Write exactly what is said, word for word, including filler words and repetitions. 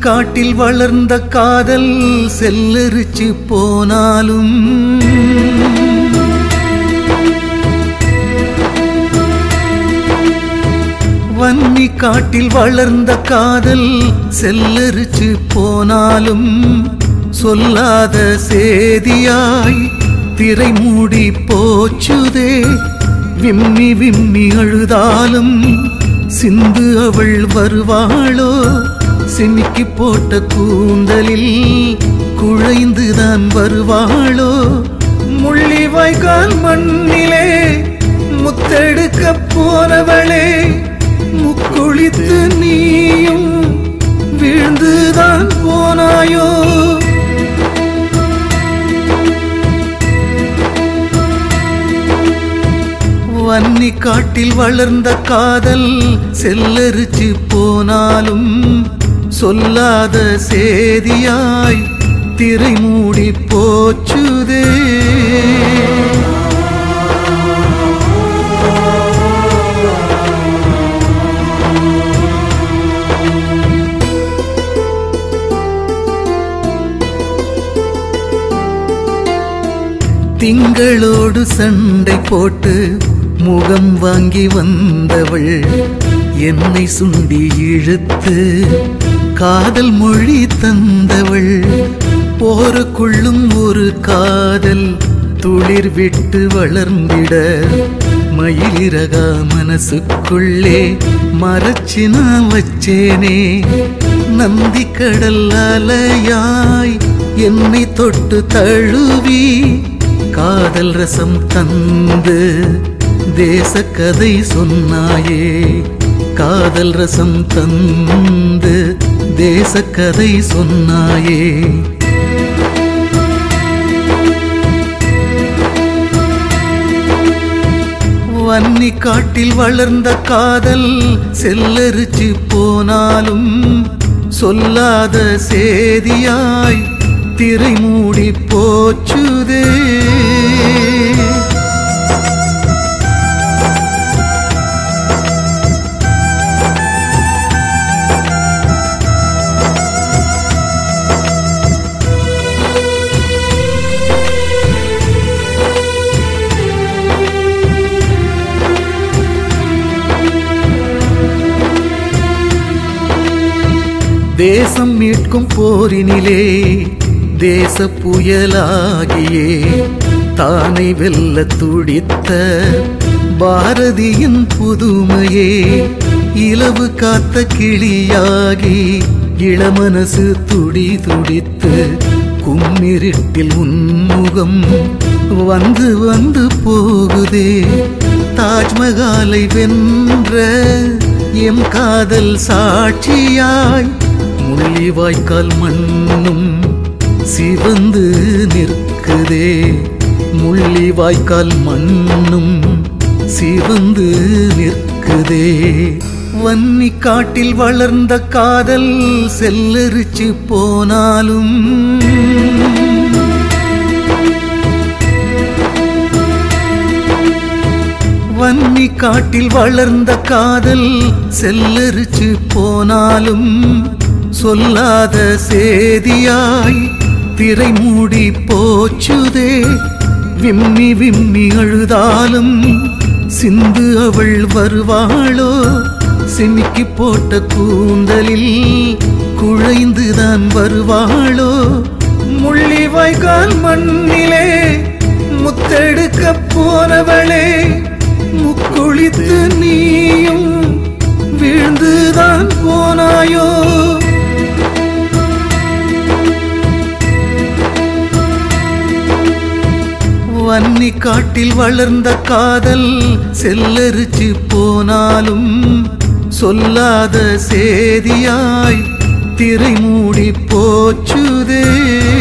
காட்டில் வளர்ந்த காதல் செல்லரிச்சு போனாலும் வன்னி காட்டில் வளர்ந்த காதல் செல்லரிச்சு போனாலும் சொல்லாத சேதியாய் திரை மூடி போச்சுதே. விம்மி விம்மி அழுதாலும் சிந்து அவள் வருவாளோ? சிமிக்கி போட்ட கூந்தலில் குழைந்துதான் வருவாளோ? முள்ளிவாய்க்கால் மண்ணிலே முத்தெடுக்க போனவளே, முக்குளித்து நீயும் வீழ்ந்துதான் போனாயோ? வன்னி காட்டில் வளர்ந்த காதல் செல்லரிச்சு போனாலும் சொல்லாத சேதியாய் திரை மூடி போச்சுதே. திங்களோடு சண்டை போட்டு முகம் வாங்கி வந்தவள் என்னை சுண்டி இழுத்து காதல் மொழி தந்தவள். போருக்குள்ளும் ஒரு காதல் துளிர் விட்டு வளர்ந்திட மயிலிறகா மனசுக்குள்ளே மறைச்சு நான் வச்சேனே. நந்தி கடல் அலையாய் என்னை தொட்டு தழுவி காதல் ரசம் தந்து தேசக்கதை சொன்னாயே. காதல் ரசம் தந்து தேசக்கதை சொன்னாயே. வன்னி காட்டில் வளர்ந்த காதல் செல்லரிச்சு போனாலும் சொல்லாத சேதியாய் திரை மூடி போச்சுதே. தேசம் மீட்கும் போரினிலே தேச புயலாகியே தானை வெல்ல துடித்த பாரதியின் புதுமையே. இலவு காத்த கிளியாகி இளமனசு துடி துடித்து கும்மிருட்டில் உன்முகம் வந்து வந்து போகுதே. தாஜ்மஹாலை வென்ற எம் காதல் சாட்சியாய் முள்ளிவாய்க்கால் மண்ணும் சிவந்து நிற்குதே. முள்ளிவாய்க்கால் மண்ணும் சிவந்து நிற்குதே. வன்னி காட்டில் வளர்ந்த காதல் செல்லரிச்சு போனாலும் வன்னி காட்டில் வளர்ந்த காதல் செல்லரிச்சு போனாலும் சொல்லாத சேதியாய் திரை மூடி போச்சுதே. விம்மி விம்மி அழுதாலும் சிந்து அவள் வருவாளோ? சிமிக்கி போட்ட கூந்தலில் குழைந்துதான் வருவாளோ? முள்ளிவாய்க்கால் மண்ணிலே முத்தெடுக்க போனவளே, முக்குளித்து நீயும் வீழ்ந்துதான் போனாயோ? வன்னி காட்டில் வளர்ந்த காதல் செல்லரிச்சு போனாலும் சொல்லாத சேதியாய் திரை மூடி போச்சுதே.